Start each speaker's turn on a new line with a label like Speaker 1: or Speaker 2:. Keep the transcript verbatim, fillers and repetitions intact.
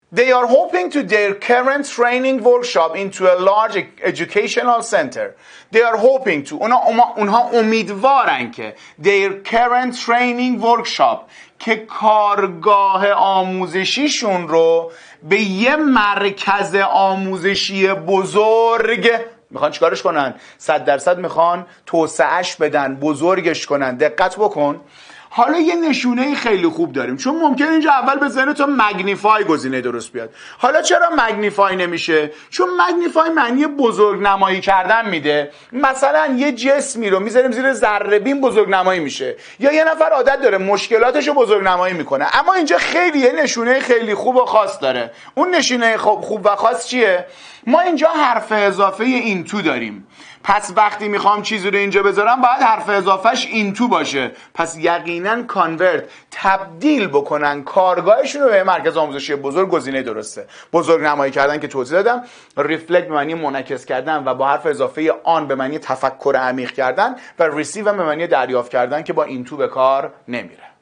Speaker 1: They are hoping to their current training workshop into a large educational center. They are hoping to اونها, اونها امیدوارن که their current training workshop که کارگاه آموزشیشون رو به یه مرکز آموزشی بزرگ میخوان چیکارش کنن؟ صد درصد میخوان توسعهش بدن، بزرگش کنن. دقت بکن. حالا یه نشونه خیلی خوب داریم، چون ممکن اینجا اول به ذهن تو مگنیفای گزینه درست بیاد. حالا چرا مگنیفای نمیشه؟ چون مگنیفای معنی بزرگ نمایی کردن میده. مثلا یه جسمی رو میذاریم زیر ذره بین بزرگ نمایی میشه، یا یه نفر عادت داره مشکلاتش رو بزرگ نمایی میکنه. اما اینجا خیلی یه نشونه خیلی خوب و خاص داره. اون نشونه خوب و خاص چیه؟ ما اینجا حرف اضافه این تو داریم. پس وقتی میخوام چیزی رو اینجا بذارم باید حرف اضافهش این تو باشه. پس یقینا کانورت، تبدیل بکنن کارگاهشون رو به مرکز آموزشی بزرگ گزینه درسته. بزرگ نمایی کردن که توضیح دادم، ریفلکت به معنی منعکس کردن و با حرف اضافه آن به معنی تفکر عمیق کردن، و ریسیو به معنی دریافت کردن که با این تو به کار نمیره.